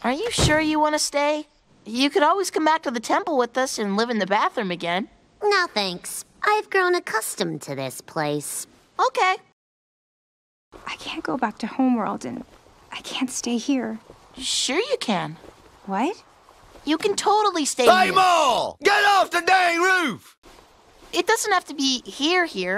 Are you sure you want to stay? You could always come back to the temple with us and live in the bathroom again. No, thanks. I've grown accustomed to this place. Okay. I can't go back to Homeworld, and I can't stay here. Sure you can. What? You can totally stay Hey, here. Maul! Get off the dang roof! It doesn't have to be here.